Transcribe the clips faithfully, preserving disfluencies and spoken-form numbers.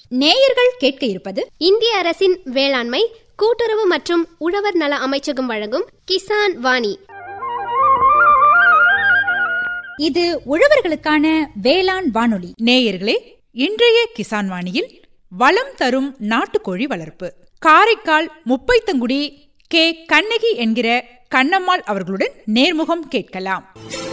நேயர்கள் கேட்க இருப்பது இந்திய அரசின் வேளாண்மை கூட்டுறவு மற்றும் உழவர் நல அமைச்சகம் வழங்கும் கிசான் வாணி. இது உழவர்களுக்கான வேளாண் வானொலி. நேயர்களே, இன்றைய கிசான் வாணியில் வளம் தரும் நாட்டுக்கோழி வளர்ப்பு காரைக்கால் முப்பைத்தங்குடி கே கண்ணகி என்கிற கண்ணம்மாள் அவர்களுடன் நேர்முகம் கேட்கலாம்.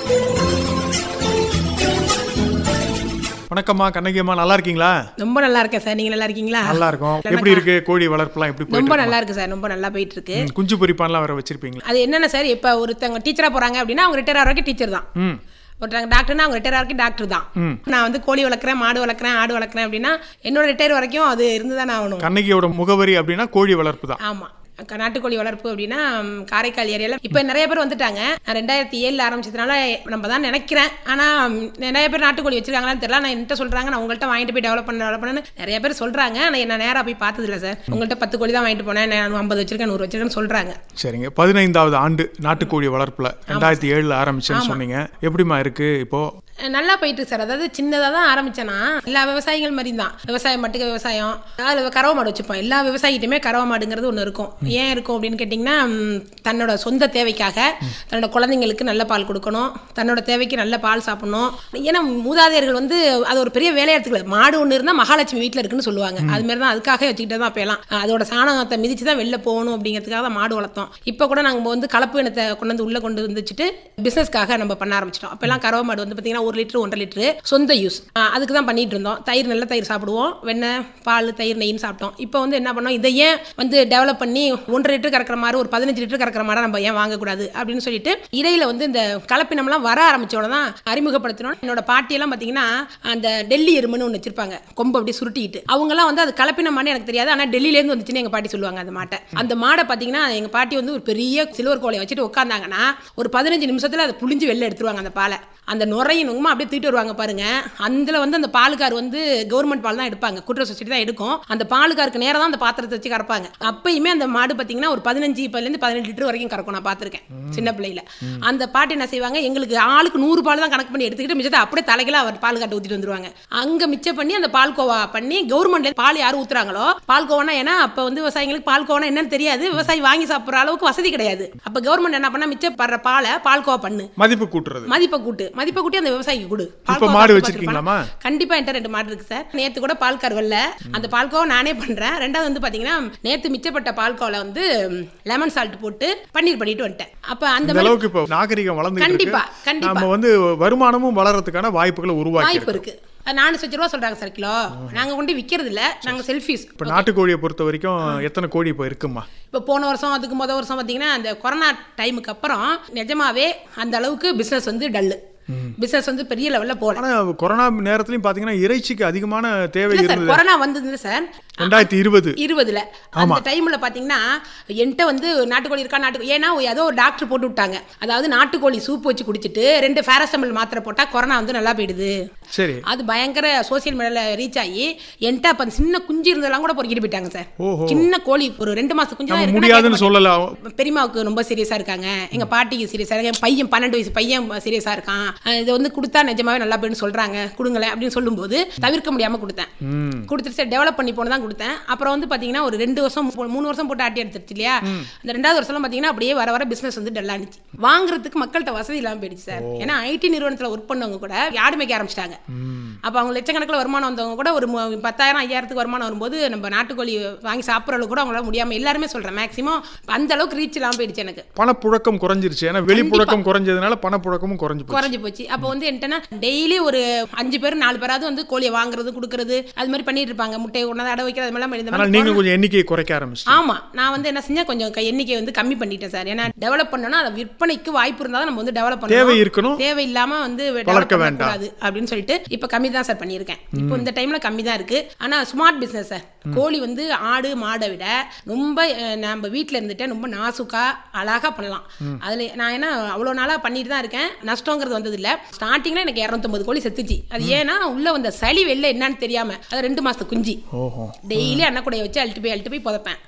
வணக்கம்மா கண்ணகி அம்மா, நல்லா இருக்கீங்களா? ரொம்ப நல்லா இருக்கேன் சார், நீங்க நல்லா இருக்கீங்களா? நல்லா இருக்கும். எப்படி இருக்கு கோழி வளர்ப்புலாம்? எப்படி போயிட்டு? ரொம்ப நல்லா இருக்கு சார், ரொம்ப நல்லா போயிட்டு இருக்கு. குஞ்சு பொரிப்பான்லாம் வேற வச்சிருப்பீங்க? அது என்னன்னா சார், இப்ப ஒருத்தவங்க டீச்சரா போறாங்க அப்படின்னா அவங்க ரிட்டையர் ஆகிற வரைக்கும் டீச்சர் தான். ஒருத்தவங்க டாக்டர்னா அவங்க ரிட்டையர் வரைக்கும் டாக்டர் தான். நான் வந்து கோழி வளர்க்குறேன், மாடு வளர்க்குறேன், ஆடு வளர்க்குறேன் அப்படின்னா என்னோட ரிட்டையர் வரைக்கும் அது இருந்துதானே ஆகணும். கண்ணகியோட முகவரி அப்படின்னா கோழி வளர்ப்பு தான். ஆமா, நாட்டுக்கோழி வளர்ப்பு அப்படின்னா காரைக்கால் ஏரியாவில் இப்போ நிறைய பேர் வந்துட்டாங்க. நான் ரெண்டாயிரத்தி ஏழில் ஆரம்பிச்சதுனால நம்ம தான் நினைக்கிறேன். ஆனால் நிறைய பேர் நாட்டுக்கோழி வச்சிருக்காங்களான்னு தெரியல. நான் என்கிட்ட சொல்கிறாங்க, நான் உங்கள்கிட்ட வாங்கிட்டு போய் டெவலப் பண்ண டெவலப் பண்ணு நிறைய பேர் சொல்கிறாங்க. ஆனால் என்ன நேராக போய் பார்த்ததில்ல சார். உங்கள்கிட்ட பத்து கோழி தான் வாங்கிட்டு போனேன், நான் ஐம்பது வச்சிருக்கேன், நூறு வச்சிருக்கேன்னு சொல்கிறாங்க. சரிங்க, பதினைந்தாவது ஆண்டு நாட்டுக்கோழி வளர்ப்பில் ரெண்டாயிரத்தி ஏழில் ஆரம்பிச்சேன்னு சொன்னீங்க. எப்படிமா இருக்கு இப்போ? நல்லா போயிட்டு சார். அதாவது சின்னதாக தான் ஆரம்பிச்சேன்னா எல்லா விவசாயிகள் மாதிரி தான். விவசாயம் மட்டுக்கு விவசாயம், அதில் கறவை மாடு வச்சுப்போம். எல்லா விவசாயிகிட்டையுமே கறவை மாடுங்கிறது ஒன்று இருக்கும். ஏன் இருக்கும் அப்படின்னு கேட்டிங்கன்னா, தன்னோட சொந்த தேவைக்காக தன்னோட குழந்தைங்களுக்கு நல்ல பால் கொடுக்கணும், தன்னோட தேவைக்கு நல்ல பால் சாப்பிடணும். ஏன்னா மூதாதையர்கள் வந்து அது ஒரு பெரிய வேலையை எடுத்துக்கல. மாடு ஒன்று இருந்தால் மகாலட்சுமி வீட்டில் இருக்குன்னு சொல்லுவாங்க. அதுமாரி தான், அதுக்காக வச்சுக்கிட்டே தான் போயலாம். அதோட சாணத்தை மிதிச்சு தான் வெளில போகணும் அப்படிங்கிறதுக்காக தான் மாடு வளர்த்தோம். இப்போ கூட நாங்கள் வந்து கலப்பு இனத்தை கொண்டு வந்து உள்ளே கொண்டு வந்துச்சுட்டு பிஸ்னஸ்க்காக நம்ம பண்ண ஆரம்பிச்சிட்டோம். அப்போல்லாம் கறவை மாடு வந்து பார்த்தீங்கன்னா ஒரு லிட்டரு ஒன்றரை லிட்டரு சொந்த யூஸ், அதுக்கு தான் பண்ணிட்டு இருந்தோம். தயிர் நல்ல தயிர் சாப்பிடுவோம், வெண்ணெய் பால் தயிர் நெய்ன்னு சாப்பிட்டோம். இப்போ வந்து என்ன பண்ணோம், இதை ஏன் வந்து டெவலப் பண்ணி ஒன்றரை லிட்டர் கறக்கிற மாதிரி ஒரு பதினஞ்சு லிட்டர் கறக்கிற மாதிரி நம்ம ஏன் வாங்கக்கூடாது அப்படின்னு சொல்லிட்டு இடையில வந்து இந்த கலப்பினம்லாம் வர ஆரம்பிச்சோட தான் அறிமுகப்படுத்தணும். என்னோட பாட்டியெல்லாம் பார்த்தீங்கன்னா அந்த டெல்லி எருமைன்னு ஒன்று வச்சிருப்பாங்க, கொம்பு அப்படி சுருட்டிட்டு. அவங்கலாம் வந்து அது கலப்பினமானு எனக்கு தெரியாது, ஆனால் டெல்லியிலேருந்து வந்துச்சுன்னு எங்கள் பாட்டி சொல்லுவாங்க. அந்த மாட்டை அந்த மாடை பார்த்தீங்கன்னா எங்கள் பாட்டி வந்து ஒரு பெரிய சில்வர் கோலையை வச்சுட்டு உட்காந்தாங்கன்னா ஒரு பதினஞ்சு நிமிஷத்தில் அதை புளிஞ்சு வெளில எடுத்துருவாங்க. அந்த பாலை அந்த நுரையினுமா அப்படியே தூக்கிட்டு வருவாங்க பாருங்க. அதில் வந்து அந்த பாலுக்கார் வந்து கவர்மெண்ட் பால் தான் எடுப்பாங்க, கூட்டுறவு சொசைட்டி தான் எடுக்கும். அந்த பாலுக்காருக்கு நேரம் தான் அந்த பாத்திரத்தை வச்சு கறப்பாங்க. அப்பயுமே அந்த மாடு பார்த்தீங்கன்னா ஒரு பதினஞ்சு இப்போலேருந்து பதினெட்டு லிட்டர் வரைக்கும் கறக்கும். நான் பார்த்துருக்கேன் சின்ன பிள்ளையில. அந்த பாட்டு என்ன செய்வாங்க, எங்களுக்கு ஆளுக்கு நூறு பால் தான் கணக்கு பண்ணி எடுத்துக்கிட்டு மிச்சத்தை அப்படியே தலைகளாக அவர் பால் காட்ட ஊற்றிட்டு வந்துருவாங்க. அங்கே மிச்சம் பண்ணி அந்த பால் கோவா பண்ணி கவர்மெண்ட்ல பால் யாரும் ஊத்துறாங்களோ பால் கோவானா, ஏன்னா அப்போ வந்து விவசாயிகளுக்கு பால் கோவானா என்னன்னு தெரியாது, விவசாயி வாங்கி சாப்பிட்ற அளவுக்கு வசதி கிடையாது. அப்போ கவர்மெண்ட் என்ன பண்ணா, மிச்சப்படுற பாலை பால் கோவா பண்ணு, மதிப்பு கூட்டுறது, மதிப்பை கூட்டு மதிப்பை கூட்டி அந்த விவசாயிக்கு கொடு. மாடு வச்சிருக்கீங்களா? கண்டிப்பா என்கிட்ட ரெண்டு மாடு இருக்கு சார். நேத்து கூட பால் கறவல்ல அந்த பால் கோவா நானே பண்றேன். ரெண்டாவது வந்து பாத்தீங்கன்னா நேத்து மிச்சப்பட்ட பால் கோவல வந்து லெமன் சால்ட் போட்டு பன்னீர் பண்ணிட்டு வந்துட்டேன். அப்ப அந்த அளவுக்கு இப்போ நாகரிகம் வளர்ந்து கண்டிப்பா கண்டிப்பா நம்ம வந்து வருமானமும் வளர்றதுக்கான வாய்ப்புகளை உருவாக்கி வாய்ப்பு இருக்கு. நானூத்தி ரூபா சொல்றாங்க சார் கிலோ. நாங்க கொண்டு விக்கிறது இல்ல, நாங்க செல்ஃபீஸ். இப்போ நாட்டுக்கோழியை பொறுத்த வரைக்கும் எத்தனை கோழி இப்போ இருக்குமா? இப்போ போன வருஷம் அதுக்கு முதல் வருஷம் பார்த்தீங்கன்னா அந்த கொரோனா டைமுக்கு அப்புறம் நிஜமாவே அந்த அளவுக்கு பிசினஸ் வந்து டல்லு. பிசினஸ் வந்து பெரிய லெவல்ல போல. ஆனா கொரோனா நேரத்துலயும் பாத்தீங்கன்னா இறைச்சிக்கு அதிகமான தேவை இருந்தது. கொரோனா வந்தது சார் ரெண்டாயிரத்தி இருபது இருபதுல. அந்த டைம்ல பாத்தீங்கன்னா என்கிட்ட வந்து நாட்டுக்கோழி இருக்கா, நாட்டு ஏன்னா ஏதோ ஒரு டாக்டர் போட்டு விட்டாங்க. அதாவது நாட்டுக்கோழி சூப் வச்சு குடிச்சிட்டு ரெண்டு பேராசிட்டமால் மாத்திரை போட்டா கொரோனா வந்து நல்லா போயிடுது. சரி, அது பயங்கர சோசியல் மீடியால ரீச் ஆகி என்கிட்ட அப்ப சின்ன குஞ்சு இருந்ததெல்லாம் கூட பொறுக்கிட்டு போயிட்டாங்க சார். சின்ன கோழி ஒரு ரெண்டு மாசம் குஞ்சு தான் முடியாதுன்னு சொல்லலாம். பெரியமாவுக்கு ரொம்ப சீரியஸா இருக்காங்க, எங்க பாட்டிக்கு சீரியஸா இருக்காங்க, பையன் பன்னெண்டு வயசு பையன் சீரியஸா இருக்கான், இதை வந்து கொடுத்தா நிஜமாவே நல்லா போயின்னு சொல்றாங்க, கொடுங்களேன் அப்படின்னு சொல்லும்போது தவிர்க்க முடியாம கொடுத்தேன். கொடுத்துட்டு சார் டெவலப் பண்ணி போனதான் கொடுத்தேன். அப்புறம் வந்து பாத்தீங்கன்னா ஒரு ரெண்டு வருஷம் மூணு வருஷம் போட்டு ஆட்டி எடுத்துருச்சு இல்லையா. அந்த ரெண்டாவது வருஷம் பாத்தீங்கன்னா அப்படியே வர வர பிசினஸ் வந்து டல்லானிச்சு. வாங்குறதுக்கு மக்கள்கிட்ட வசதி இல்லாம போயிடுச்சு சார். ஏன்னா ஐடி நிறுவனத்துல ஒர்க் பண்ணவங்க கூட யாரு மேய்க்க ஆரம்பிச்சிட்டாங்க. அப்ப அவங்க லட்சக்கணக்கில் வருமானம் வந்தவங்க கூட ஒரு பத்தாயிரம் ஐயாயிரத்துக்கு வருமானம் வரும்போது நம்ம நாட்டுக்கோழி வாங்கி சாப்பிட்ற அளவுக்கு கூட அவங்களால முடியாம எல்லாருமே சொல்றேன் மேக்சிமம் அந்த அளவுக்கு ரீச் இல்லாம போயிடுச்சு. எனக்கு பணப்புழக்கம் குறைஞ்சிருச்சு. ஏன்னா வெளிப்புழக்கம் குறைஞ்சதுனால பணப்புழக்கமும் குறைஞ்சு குறைஞ்சு போச்சு. அப்போ வந்து என்கிட்ட டெய்லி ஒரு அஞ்சு பேர் நாலு பேராவது வந்து கோழியை வாங்குறது கொடுக்கறது அது மாதிரி பண்ணிட்டு இருப்பாங்க. முட்டையை கொண்டாந்து அடை வைக்கிறது அது மாதிரி. நீங்க கொஞ்சம் எண்ணிக்கையை குறைக்க ஆரம்பிச்சு? ஆமா, நான் வந்து என்ன செஞ்சேன், கொஞ்சம் எண்ணிக்கையை வந்து கம்மி பண்ணிட்டேன் சார். ஏன்னா டெவலப் பண்ணணும்னா அதை விற்பனைக்கு வாய்ப்பு இருந்தா நம்ம வந்து டெவலப் பண்ணணும், தேவை இருக்கணும், தேவை இல்லாம வந்து வளர்க்க வேண்டாம் அப்படின்னு சொல்லிட்டு இப்ப கம்மி தான் சார் பண்ணியிருக்கேன். இப்போ இந்த டைம்ல கம்மி தான் இருக்கு. ஆனா ஸ்மார்ட் பிசினஸ் சார். கோழி வந்து ஆடு மாடை விட ரொம்ப நம்ம வீட்டுல இருந்துட்டு ரொம்ப நாசுக்கா அழகா பண்ணலாம். அதுல நான் என்ன அவ்வளவு நாளா பண்ணிட்டு தான் இருக்கேன். நஷ்டங்கிறது வந்தது இல்ல. ஸ்டார்டிங்ல எனக்கு இருநூத்தம்பது கோழி செத்துச்சு. அது ஏன்னா உள்ள வந்த சளி வெளில என்னன்னு தெரியாம அது ரெண்டு மாசத்து குஞ்சு டெய்லி அண்ணக்கூடைய வச்சு அழுட்டு போய் அழுட்டு போய் புதைப்பேன்.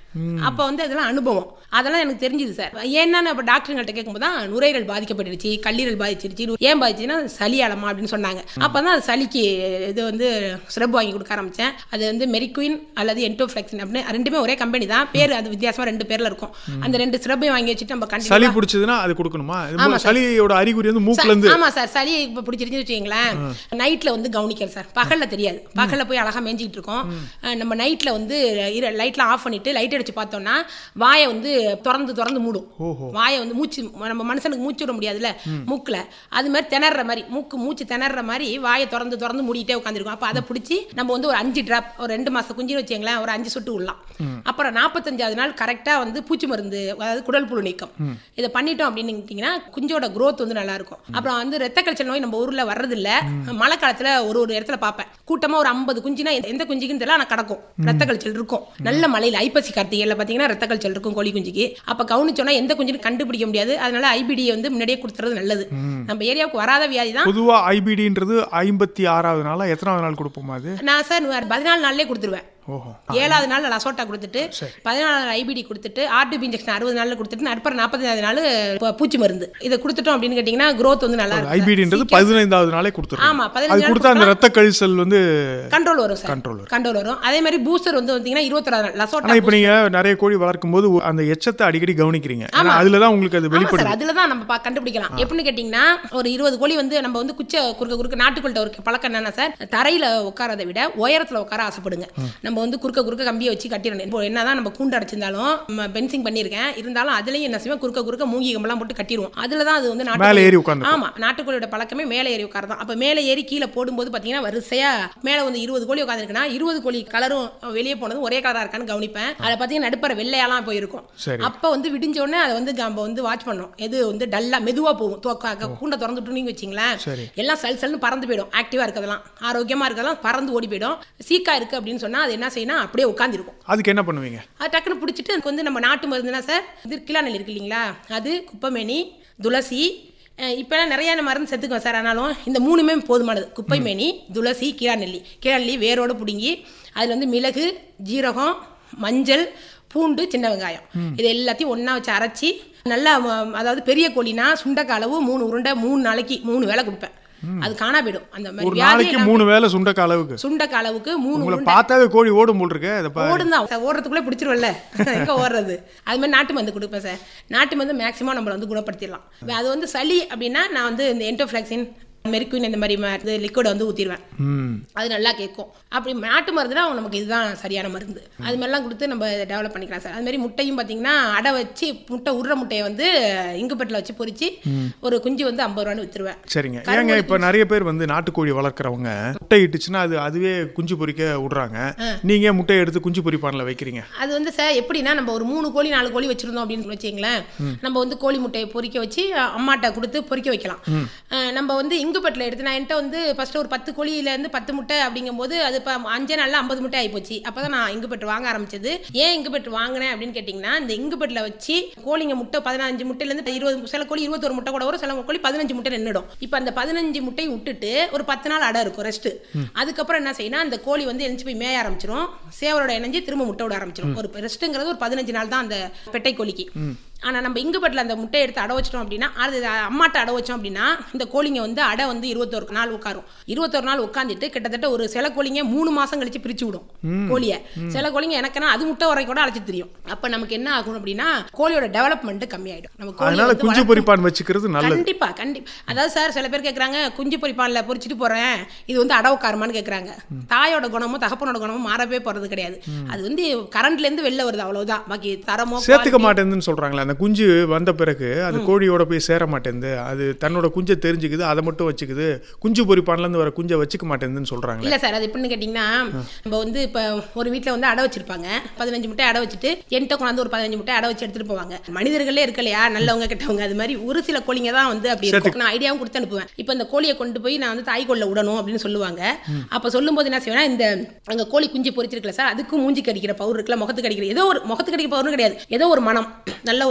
அப்போ வந்து அதெல்லாம் அனுபவம் அதெல்லாம் எனக்கு தெரிஞ்சுது சார். ஏன்னா இப்போ டாக்டருங்கள்ட்ட கேட்கும்போது தான் நுரையீரல் பாதிக்கப்பட்டுருச்சு, கல்லீரல் பாதிச்சிருச்சு, ஏன் பாதிச்சுன்னா சளியாலமா அப்படின்னு சொன்னாங்க. அப்போ தான் அது சளிக்கு இது வந்து சிரப் வாங்கி கொடுக்க ஆரம்பித்தேன். அது வந்து மெரிக்வின் அல்லது என்டோஃப்ளெக்சின் அப்படின்னு ரெண்டுமே ஒரே கம்பெனி தான், பேர் அது வித்தியாசமாக ரெண்டு பேரில் இருக்கும். அந்த ரெண்டு சிரப்பையும் வாங்கி வச்சுட்டு நம்ம கண்டிப்பாக சளி பிடிச்சதுன்னா அது கொடுக்கணுமா? சளியோட அறிகுறி வந்து மூக்குல இருந்து. ஆமாம் சார், சளி இப்போ பிடிச்சிருச்சுன்னு வச்சுக்கீங்களேன், நைட்டில் வந்து கவனிக்கிறேன் சார், பகலில் தெரியாது. பகலில் போய் அழகாக மேய்ஞ்சிக்கிட்டு இருக்கோம், நம்ம நைட்டில் வந்து லைட்லாம் ஆஃப் பண்ணிட்டு லைட் அடிச்சு பார்த்தோம்னா வாயை வந்து திறந்து திறந்து மூடும். வாயை வந்து மூச்சு நம்ம மனுஷனுக்கு மூச்சு விட முடியாதுல்ல மூக்குல, அது மாதிரி திணற மாதிரி மூக்கு மூச்சு திணற மாதிரி வாயை திறந்து திறந்து மூடிட்டே உட்காந்துருக்கும். அப்போ அதை பிடிச்சி நம்ம வந்து ஒரு அஞ்சு டிராப் ஒரு ரெண்டு மாசம் குஞ்சுன்னு வச்சுங்களேன் ஒரு அஞ்சு சொட்டு விடலாம். அப்புறம் நாற்பத்தஞ்சாவது நாள் கரெக்டாக வந்து பூச்சி மருந்து அதாவது குடல் புழு நீக்கம் இதை பண்ணிட்டோம் அப்படின்னு குஞ்சோட குரோத் வந்து நல்லா இருக்கும். அப்புறம் வந்து ரத்த கழிச்சல் நோய் நம்ம ஊர்ல வர்றதில்ல, மழை காலத்துல ஒரு ஒரு இடத்துல பார்ப்பேன் கூட்டமா ஒரு ஐம்பது குஞ்சுனா எந்த குஞ்சுக்குன்னு தெரியல, ஆனால் கிடக்கும் ரத்த கழிச்சல் இருக்கும். நல்ல மழையில் ஐப்பசி கார்த்திகையில் பார்த்தீங்கன்னா ரத்த கழிச்சல் இருக்கும் கோழி குஞ்சுக்கு. அப்போ கவனிச்சோன்னா எந்த குஞ்சுன்னு கண்டுபிடிக்க முடியாது. அதனால ஐபிடியை வந்து முன்னாடியே கொடுத்துறது நல்லது. நம்ம ஏரியாவுக்கு வராத வியாதி தான். பொதுவாக ஐபிடின்றது ஐம்பத்தி ஆறாவது நாளா எத்தனாவது நாள் கொடுப்போமா? அது நான் சார் பதினாலு நாள்லேயே கொடுத்துருவேன். ஏழாவது நாள் லசோட்டா கொடுத்துட்டு பதினாலு நாள் ஐபிடி கொடுத்துட்டு ஆர்டிபி இன்ஜெக்ஷன் அறுபது நாள்ல கொடுத்துட்டு நடுப்பற நாற்பத்தஞ்சாவது நாள் பூச்சி மருந்து இதை கொடுத்துட்டோம் அப்படின்னு கேட்டீங்கன்னா growth வந்து நல்லா இருக்கும். ஐபிடின்றது பதினைந்தாவது நாளே கொடுத்துரும். ஆமா, பதினைந்து நாள் கொடுத்தா அந்த ரத்த கழிச்சல் வந்து கண்ட்ரோல் வரும் சார். கண்ட்ரோல் கண்ட்ரோல் வரும். அதே மாதிரி பூஸ்டர் வந்து பாத்தீங்கன்னா இருபத்தொரு நாள் லசோட்டா. இப்போ நீங்க நிறைய கோழி வளர்க்கும் போது அந்த எச்சத்தை அடிக்கடி கவனிக்கிறீங்க, அதுல தான் உங்களுக்கு அது வெளிப்படுது. அதுல தான் நம்ம கண்டுபிடிக்கலாம். எப்படின்னு கேட்டீங்கன்னா ஒரு இருபது கோழி வந்து நம்ம வந்து குச்சை குறுக்க குறுக்க நாட்டுக்கொள்ட்ட ஒரு பழக்கம் என்னன்னா சார், தரையில உட்காரதை விட உயரத்துல உட்கார ஆசைப்படுங்க. நம்ம வந்து குறுக்க குறுக்க கம்பியை வச்சு கட்டிடணும். இப்போ என்னதான் நம்ம கூண்டு அடைச்சிருந்தாலும் பென்சிங் பண்ணியிருக்கேன் இருந்தாலும் அதுலயும் என்ன செய்வோம் குறுக்க குறுக்க மூங்கி கம்பெல்லாம் போட்டு கட்டிடுவோம். அதுல தான் அது வந்து மேலே ஏறி உட்கார்ந்து. ஆமா, நாட்டுக்கோழியோட பழக்கமே மேலே ஏறி உட்காரதான். அப்ப மேலே ஏறி கீழே போடும்போது பாத்தீங்கன்னா வரிசையா மேலே வந்து இருபது கோழி உட்காந்துருக்குன்னா இருபது கோழி கலரும் வெளியே போனதும் ஒரே கலரா இருக்கான்னு கவனிப்பேன். அதை பாத்தீங்கன்னா நடுப்பற வெள்ளையெல்லாம் போயிருக்கும். அப்ப வந்து விடிஞ்ச உடனே அதை வந்து நம்ம வந்து வாட்ச் பண்ணோம். எது வந்து டல்லா மெதுவா போகும். கூண்டை திறந்துட்டு வச்சிங்களேன் எல்லாம் சல் சல்னு பறந்து போயிடும். ஆக்டிவா இருக்கிறதெல்லாம் ஆரோக்கியமா இருக்கிறதெல்லாம் பறந்து ஓடி போயிடும். சீக்கா இருக்கு அப்படின்னு சொன்னா அது என்ன செய்யணும் அப்படியே உட்காந்துருக்கும். அதுக்கு என்ன பண்ணுவீங்க? அது டக்குன்னு பிடிச்சிட்டு அதுக்கு வந்து நம்ம நாட்டு மருந்துனா சார் இது கிளாநெல்லி இருக்கு இல்லைங்களா, அது குப்பைமேனி துளசி இப்போலாம் நிறைய மருந்து செத்துக்குவேன் சார். ஆனாலும் இந்த மூணுமே போதுமானது. குப்பைமேனி துளசி கிளாநெல்லி. கிளாநெல்லி வேரோடு பிடுங்கி அதில் வந்து மிளகு ஜீரகம் மஞ்சள் பூண்டு சின்ன வெங்காயம் இது எல்லாத்தையும் ஒன்றா வச்சு அரைச்சி நல்லா அதாவது பெரிய கோழினா சுண்டக்காய் அளவு மூணு உருண்டை மூணு நாளைக்கு மூணு வேளை கொடுப்பேன். அது காணா போயிடும். அந்த மாதிரி நாளைக்கு மூணு வேளை சுண்டக்காய் அளவுக்கு சுண்டக்காய் அளவுக்கு மூணு உங்களை பார்த்தாவே கோழி ஓடும் போல் இருக்கு. ஓடும் தான் ஓடுறதுக்குள்ளே பிடிச்சிருவல்ல எங்கே ஓடுறது. அது மாதிரி நாட்டு மருந்து கொடுப்பேன் சார். நாட்டு மருந்து மேக்ஸிமம் நம்மளை வந்து குணப்படுத்திடலாம். அது வந்து சளி அப்படின்னா நான் வந்து இந்த என்டோஃப்ளெக்சின் மெரிக்வின் இந்த மாதிரி லிக்விட வந்து ஊற்றிடுவேன். அது நல்லா கேட்கும். அப்படி நாட்டு மருந்துனா நமக்கு இதுதான் சரியான மருந்து. அது மாதிரிலாம் கொடுத்து நம்ம டெவலப் பண்ணிக்கலாம் சார். அது மாதிரி முட்டையும் பார்த்தீங்கன்னா அடை வச்சு முட்டை உருற முட்டையை வந்து இங்குப்பட்டில் வச்சு பொறிச்சு ஒரு குஞ்சு வந்து ஐம்பது ரூபான்னு வித்துருவேன். சரிங்க. ஏங்க இப்போ நிறைய பேர் வந்து நாட்டுக்கோழி வளர்க்குறவங்க முட்டை இட்டுச்சுன்னா அது அதுவே குஞ்சு பொறிக்க விடுறாங்க. நீங்க முட்டையை எடுத்து குஞ்சு பொறிப்பானில் வைக்கிறீங்க. அது வந்து சார் எப்படின்னா நம்ம ஒரு மூணு கோழி நாலு கோழி வச்சிருந்தோம் அப்படின்னு வச்சுங்களேன், நம்ம வந்து கோழி முட்டையை பொறிக்க வச்சு அம்மாட்ட கொடுத்து பொறிக்க வைக்கலாம். நம்ம வந்து இங்குப்பட்டில் எடுத்து நான் என்கிட்ட வந்து ஃபர்ஸ்ட் ஒரு பத்து கோழியிலேருந்து பத்து முட்டை அப்படிங்கும்போது அது இப்போ அஞ்சே நாளில் ஐம்பது முட்டை ஆகிப்போச்சு. அப்போ தான் நான் இங்குப்பட்டு வாங்க ஆரம்பிச்சது. ஏன் இங்குப்பட்டு வாங்கினேன் அப்படின்னு கேட்டிங்கன்னா இந்த இங்குப்பட்டில் வச்சு கோழிங்க முட்டை பதினஞ்சு முட்டையிலேருந்து இருபது சில கோழி இருபத்தொரு முட்டை கூட வரும், சில கோழி பதினஞ்சு முட்டை நின்றுடும். இப்போ அந்த பதினஞ்சு முட்டையை விட்டுட்டு ஒரு பத்து நாள் அடை இருக்கும் ரெஸ்ட்டு. அதுக்கப்புறம் என்ன செய்யணும் அந்த கோழி வந்து எழுந்து போய் மேய ஆரம்பிச்சிடும், சேவரோட இணைஞ்சு திரும்ப முட்டை விட ஆரம்பிச்சிடும். ஒரு ரெஸ்ட்டுங்கிறது ஒரு பதினஞ்சு நாள் தான் அந்த பெட்டை கோழிக்கு. ஆனால் நம்ம இங்குப்பட்டில் அந்த முட்டையை எடுத்து அடை வச்சிட்டோம் அப்படின்னா அது அம்மாட்ட அடை வச்சோம் அப்படின்னா இந்த கோழிங்க வந்து அடை வந்து இருபத்தொரு நாள் உட்காரும். இருபத்தொரு நாள் உட்காந்துட்டு கிட்டத்தட்ட ஒரு சில கோழிங்க மூணு மாசம் கழிச்சு பிரிச்சு விடும் கோழியை. சில கோழிங்க எனக்குன்னா அது முட்டை வரை கூட அழைச்சி தெரியும். அப்ப நமக்கு என்ன ஆகும் அப்படின்னா கோழியோட டெவலப்மெண்ட் கம்மியாயிடும். நம்ம குஞ்சு பொரிப்பான் வச்சுக்கிறது நல்லது. கண்டிப்பா கண்டிப்பா. அதாவது சார் சில பேர் கேட்கறாங்க குஞ்சு பொரிப்பான்ல பொரிச்சிட்டு போறேன் இது வந்து அடை உட்காருமான்னு கேட்கறாங்க. தாயோட குணமும் தகப்பனோட குணமும் மாறவே போறது கிடையாது. அது வந்து கரண்ட்ல இருந்து வெளில வருது அவ்வளவுதான். பாக்கி தரமோ சேர்த்துக்க மாட்டேன்னு சொல்றாங்களே, அந்த குஞ்சு வந்த பிறகு அது கோழியோட போய் சேர மாட்டேங்குது, அது தன்னோட குஞ்சை தெரிஞ்சுக்குது அதை மட்டும் வச்சுக்குது, குஞ்சு பொரிப்பான்ல இருந்து வர குஞ்சை வச்சுக்க மாட்டேங்குதுன்னு சொல்றாங்க. இல்ல சார் அது எப்படின்னு கேட்டீங்கன்னா நம்ம வந்து இப்ப ஒரு வீட்டுல வந்து அடை வச்சிருப்பாங்க, பதினஞ்சு முட்டை அடை வச்சுட்டு என்கிட்ட கொண்டாந்து ஒரு பதினஞ்சு முட்டை அடை வச்சு எடுத்துட்டு போவாங்க. மனிதர்களே இருக்கலையா நல்லவங்க கெட்டவங்க, அது மாதிரி ஒரு சில கோழிங்க தான் வந்து அப்படி இருக்கும். நான் ஐடியாவும் கொடுத்து அனுப்புவேன். இப்ப இந்த கோழியை கொண்டு போய் நான் வந்து தாய்கொள்ள விடணும் அப்படின்னு சொல்லுவாங்க. அப்ப சொல்லும் போது என்ன செய்வேன்னா இந்த அங்க கோழி குஞ்சு பொரிச்சிருக்கல சார் அதுக்கு மூஞ்சி கடிக்கிற பவுடர் இருக்குல்ல, முகத்துக்கு கடிக்கிற ஏதோ ஒரு முகத்துக்கு கடிக்கிற பவுடர் கிடையாது, ஏதோ ஒரு மனம் நல்ல ஒரு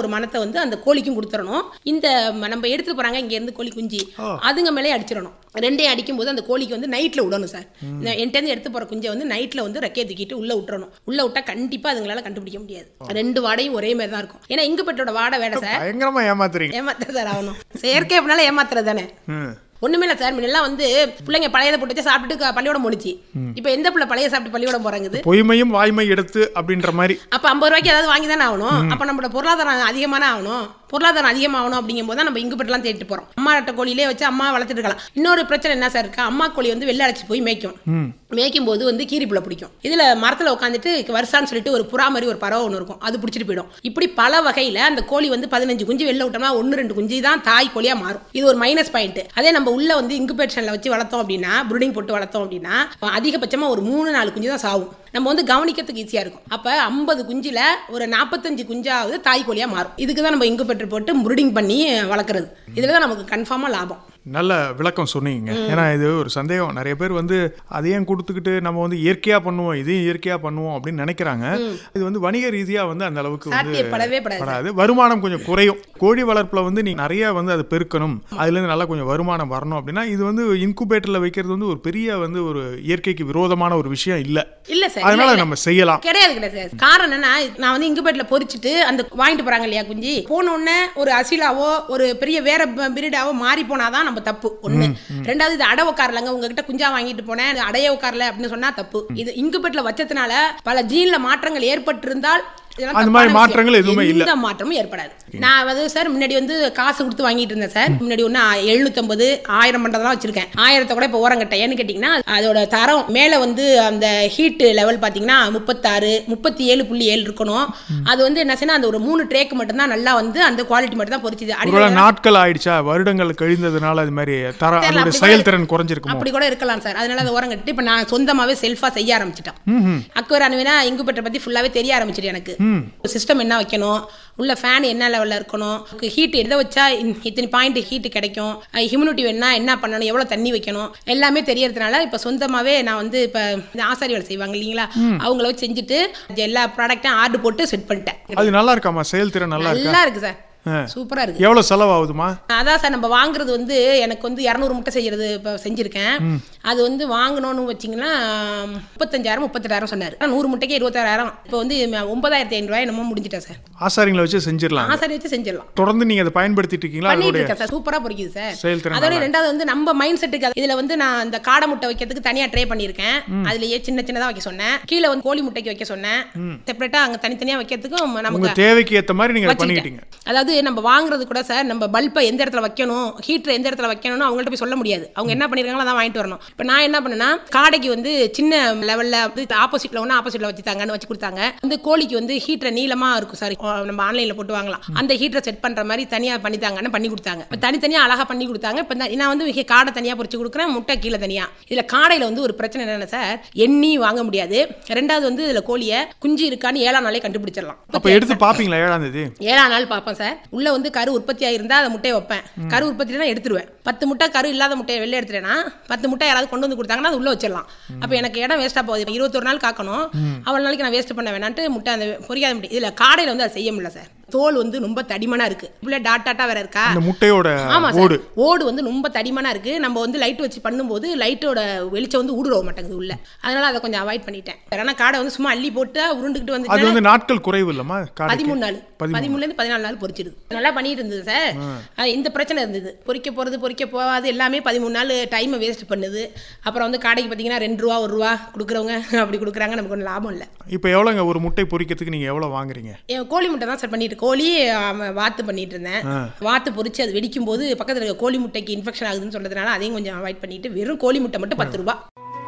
ஒரு மனத்தை வந்து அந்த கோழிக்கும் கொடுத்துடணும். இந்த நம்ம எடுத்துட்டு போறாங்க இங்க இருந்து கோழி குஞ்சு அதுங்க மேலே அடிச்சிடணும். ரெண்டையும் அடிக்கும் போது அந்த கோழிக்கு வந்து நைட்ல விடணும் சார். என்கிட்ட எடுத்து போற குஞ்சை வந்து நைட்ல வந்து ரெக்கையை தூக்கிட்டு உள்ள விட்டுறணும். உள்ள விட்டா கண்டிப்பா அதுங்களால கண்டுபிடிக்க முடியாது. ரெண்டு வாடையும் ஒரே மாதிரி தான் இருக்கும். ஏன்னா இங்குபெட்டோட வாடை வேட சார். பயங்கரமா ஏமாத்துறீங்க. ஏமாத்துற சார் ஆகணும். செயற்கை அப்படினால ஏமாத்துறது தானே. ஒண்ணுமே இல்ல சார். முன்னெல்லாம் வந்து பிள்ளைங்க பழையதை போட்டு சாப்பிட்டு பள்ளியோட முடிச்சு. இப்ப எந்த பிள்ளை பழைய சாப்பிட்டு பள்ளியோட போறாங்க? பொய்மையும் வாய்மை எடுத்து அப்படின்ற மாதிரி. அப்ப ஐம்பது ரூபாய்க்கு ஏதாவது வாங்கி தானே ஆகணும். அப்ப நம்மளோட பொருளாதாரம் அதிகமான ஆகணும். பொருளாதாரம் அதிகமாகணும் அப்படிங்கும் போது நம்ம இங்குபெட்டெல்லாம் தேடிட்டு போறோம். அம்மா அட்டை கோழிலே வச்சு அம்மா வளர்த்துட்டு இருக்கலாம். இன்னொரு பிரச்சனை என்ன சார் இருக்கா, அம்மா கோழி வந்து வெள்ளை அழைச்சி போய் மேய்க்கும். மேய்க்கும் போது வந்து கீரிப்புள்ள பிடிக்கும். இதுல மரத்துல உட்காந்துட்டு வருஷான்னு சொல்லிட்டு ஒரு புறா மாதிரி ஒரு பறவை ஒன்று இருக்கும், அது பிடிச்சிட்டு போயிடும். இப்படி பல வகையில அந்த கோழி வந்து பதினஞ்சு குஞ்சு வெளில விட்டோம்னா ஒன்னு ரெண்டு குஞ்சு தான் தாய் கோழியா மாறும். இது ஒரு மைனஸ் பாயிண்ட். அதே நம்ம உள்ள வந்து இங்குபேஷன்ல வச்சு வளர்த்தோம் அப்படின்னா, ப்ரூடிங் போட்டு வளர்த்தோம் அப்படின்னா அதிகபட்சமா ஒரு மூணு நாலு குஞ்சு தான் சாவும். நம்ம வந்து கவனிக்கிறதுக்கு ஈஸியா இருக்கும். அப்ப ஐம்பது குஞ்சுல ஒரு நாற்பத்தஞ்சு குஞ்சாவது தாய் கோழியா மாறும். இதுக்கு தான் நம்ம இங்குபேட்டர் போட்டு ப்ரூடிங் பண்ணி வளர்க்குறது. இதுல தான் நமக்கு கன்ஃபார்மா லாபம். நல்ல விளக்கம் சொன்னீங்க. ஏன்னா இது ஒரு சந்தேகம், நிறைய பேர் வந்து அதையும் கொடுத்துக்கிட்டு நம்ம வந்து இயற்கையா பண்ணுவோம், இதையும் இயற்கையா பண்ணுவோம் அப்படின்னு நினைக்கிறாங்க. இது வந்து வணிக ரீதியா வந்து அந்த அளவுக்கு வந்து படாது. வருமானம் கொஞ்சம் குறையும். கோழி வளர்ப்புல வந்து நீங்க நிறைய வந்து அதை பெருக்கணும், அதுல இருந்து நல்லா கொஞ்சம் வருமானம் வரணும் அப்படின்னா இது வந்து இன்குபேட்டர்ல வைக்கிறது வந்து ஒரு பெரிய வந்து ஒரு இயற்கைக்கு விரோதமான ஒரு விஷயம் இல்ல. இல்ல சார், அதனால நம்ம செய்யலாம். கிடையாது கிடையாது. காரணம் என்னன்னா, நான் வந்து இங்குபேட்டர்ல பொறிச்சிட்டு அந்த வாங்கிட்டு போறாங்க இல்லையா குஞ்சு, போன உடனே ஒரு அசிலாவோ ஒரு பெரிய வேற பிரீடாவோ மாறி போனாதான் நம்ம தப்பு. ஒண்ணு. ரெண்டாவது இது அடை உட்காரலங்க, உங்ககிட்ட குஞ்சா வாங்கிட்டு போனேன் அடைய உட்காரல அப்படின்னு சொன்னா தப்பு. இது இங்குபேட்டர்ல வச்சதுனால பல ஜீன்ல மாற்றங்கள் ஏற்பட்டிருந்தால் அந்த மாதிரி மாற்றங்கள் எதுவுமே இல்ல. எந்த மாற்றமும் ஏற்படாது. நான் வந்து சார் முன்னாடி வந்து காசு கொடுத்து வாங்கிட்டு இருந்தேன் சார். முன்னாடி ஒன்று எழுநூத்தி ஐம்பது ஆயிரம் பண்றதெல்லாம் வச்சிருக்கேன். ஆயிரத்தை கூட இப்போ ஓரம் கட்டேன். ஏன்னு கேட்டீங்கன்னா அதோட தரம் மேல வந்து அந்த ஹீட் லெவல் பாத்தீங்கன்னா முப்பத்தாறு முப்பத்தி ஏழு புள்ளி ஏழு இருக்கணும். அது வந்து என்ன செய்யணும், அந்த ஒரு மூணு ட்ரேக்கு மட்டும் தான் நல்லா வந்து அந்த குவாலிட்டி மட்டும் தான் பொறிச்சுது. நாட்கள் ஆயிடுச்சா, வருடங்கள் கழிந்ததுனால அது மாதிரி தரம் செயல்திறன் குறைஞ்சிருக்கும். அப்படி கூட இருக்கலாம் சார். அதனால அதை ஓரம் கட்டி இப்ப நான் சொந்தமாவே செல்ஃபா செய்ய ஆரம்பிச்சிட்டேன். அக்வேர் அனுவினா இங்குபேட்டர் பத்தி ஃபுல்லாவே தெரிய ஆரம்பிச்சிட்டு எனக்கு. சிஸ்டம் என்ன வைக்கணும், உள்ள ஃபேன் என்ன லெவலில் இருக்கணும், ஹீட் எதை வச்சா இத்தனை பாயிண்ட் ஹீட் கிடைக்கும், ஹியூமிடிட்டி வேணா என்ன பண்ணணும், எவ்வளோ தண்ணி வைக்கணும் எல்லாமே தெரியறதுனால இப்போ சொந்தமாகவே நான் வந்து இப்போ ஆசாரி வேலை செய்வாங்க இல்லைங்களா, அவங்கள வச்சு செஞ்சுட்டு எல்லா ப்ராடக்ட்டும் ஆர்டர் போட்டு செட் பண்ணிட்டேன். அது நல்லா இருக்காமா, செயல்திறன் நல்லா நல்லா இருக்கு சார். சூப்பரா இருக்கு. எவ்வளவு செலவாகுதுமா? அதான் சார், நம்ம வாங்குறது வந்து எனக்கு வந்து இருநூறு முட்டை செய்யறது இப்போ செஞ்சிருக்கேன். அது வந்து வாங்கணும்னு வச்சிங்கன்னா முப்பத்தஞ்சாயிரம் முப்பத்தெட்டாயிரம் சொன்னாரு. நூறு முட்டைக்கு இருபத்தாயிரம். இப்போ வந்து ஒன்பதாயிரத்தி ஐநூறு ரூபாய் என்னமோ முடிஞ்சிட்டேன் சார். ஆசாரிங்களை வச்சு செஞ்சிடலாம். ஆசாரி வச்சு செஞ்சிடலாம். தொடர்ந்து நீங்க அதை பயன்படுத்திட்டு இருக்கீங்களா? பண்ணிட்டு இருக்கேன் சார். சூப்பரா பொரிக்குது சார். அதோட ரெண்டாவது வந்து நம்ம மைண்ட் செட்டுக்கு இதுல வந்து நான் இந்த காடை முட்டை வைக்கிறதுக்கு தனியா ட்ரே பண்ணிருக்கேன். அதுலயே சின்ன சின்னதா வைக்க சொன்னேன். கீழே வந்து கோழி முட்டைக்கு வைக்க சொன்னேன். செப்பரேட்டா அங்க தனித்தனியா வைக்கிறதுக்கும் நமக்கு தேவைக்கு ஏத்த மாதிரி நீங்க பண்ணிட்டீங்க. அதாவது நம்ம வாங்குறது கூட சார், நம்ம பல்பை எந்த இடத்துல வைக்கணும், ஹீட்டர் எந்த இடத்துல வைக்கணும்னு அவங்கள்ட்ட போய் சொல்ல முடியாது. அவங்க என்ன பண்ணிருக்காங்களோ அதான் வாங்கிட்டு வரணும். இப்போ நான் என்ன பண்ணேன்னா, காடைக்கு வந்து சின்ன லெவல்ல வந்து ஆப்போசிட்ல ஒன்று ஆப்போசிட்ல வச்சுட்டாங்கன்னு வச்சு கொடுத்தாங்க. வந்து கோழிக்கு வந்து ஹீட்டர் நீளமா இருக்கும் சார், நம்ம ஆன்லைன்ல போட்டு வாங்கலாம். அந்த ஹீட்டரை செட் பண்ற மாதிரி தனியா பண்ணித்தாங்கன்னு பண்ணி கொடுத்தாங்க. தனித்தனியா அழகா பண்ணி கொடுத்தாங்க. இப்போ நான் வந்து காடை தனியா பொரிச்சு கொடுக்குறேன், முட்டை கீழே தனியா. இதுல காடையில வந்து ஒரு பிரச்சனை என்னன்னா சார், எண்ணி வாங்க முடியாது. ரெண்டாவது வந்து இதுல கோழியை குஞ்சு இருக்கான்னு ஏழாம் நாளே கண்டுபிடிச்சிடலாம். அப்ப எடுத்து பாப்பீங்களா? ஏழாம் தேதி ஏழாம் நாள் பார்ப்பேன் சார். உள்ள வந்து கரு உற்பத்தி ஆயிருந்தா அந்த முட்டையை வைப்பேன். கரு உற்பத்தி எடுத்துருவேன். பத்து முட்டை கரு இல்லாத முட்டையை வெளில எடுத்துட்டேன்னா பத்து முட்டை யாராவது கொண்டு வந்து கொடுத்தாங்கன்னா அது உள்ள வச்சிடலாம். அப்ப எனக்கு இடம் வேஸ்டா போகுது. இருபத்தொரு நாள் காக்கணும், அவ்வளவு நாளைக்கு நான் வேஸ்ட் பண்ண வேணான்ட்டு முட்டை அந்த பொரியாத முட்டை. இதுல காடையில வந்து அதை செய்ய முடியல சார். தோல் வந்து ரொம்ப தடிமனா இருக்கு. இப்ப டாட் டாட்டா வேற இருக்கா அந்த முட்டையோட. ஆமா சார், ஓடு வந்து ரொம்ப தடிமனா இருக்கு. நம்ம வந்து லைட் வச்சு பண்ணும்போது லைட்டோட வெளிச்சம் வந்து ஊடுருவ மாட்டேங்குது உள்ள. அதனால அதை கொஞ்சம் அவாய்ட் பண்ணிட்டேன். ஏன்னா காடை வந்து சும்மா அள்ளி போட்டு உருண்டுகிட்டு வந்து அது வந்து நாட்கள் குறைவு இல்லமா, பதிமூணு நாள் பதிமூணுல இருந்து பதினாலு நாள் பொரிச்சிடுது. நல்லா பண்ணிட்டு இருந்தது சார். இந்த பிரச்சனை இருந்தது, பொரிக்க போறது பொரிக்க போகாது எல்லாமே பதிமூணு நாள் டைம் வேஸ்ட் பண்ணுது. அப்புறம் வந்து காடைக்கு பாத்தீங்கன்னா ரெண்டு ரூபா ஒரு ரூபா கொடுக்குறவங்க அப்படி கொடுக்குறாங்க, நமக்கு ஒன்றும் லாபம் இல்லை. இப்போ எவ்வளோங்க ஒரு முட்டை பொரிக்கிறதுக்கு நீங்க எவ்வளவு வாங்குறீங்க? கோழி முட்டை தான் சார் பண்ணிட்டு, கோழி வாத்து பண்ணிட்டு இருந்தேன். வாத்து பொரிச்சு அது வெடிக்கும் போது பக்கத்துல இருக்க கோழி முட்டைக்கு இன்ஃபெக்ஷன் ஆகுதுன்னு சொல்றதுனால அதையும் கொஞ்சம் அவாய்ட் பண்ணிட்டு வெறும் கோழி முட்டை மட்டும் பத்து ரூபாய்.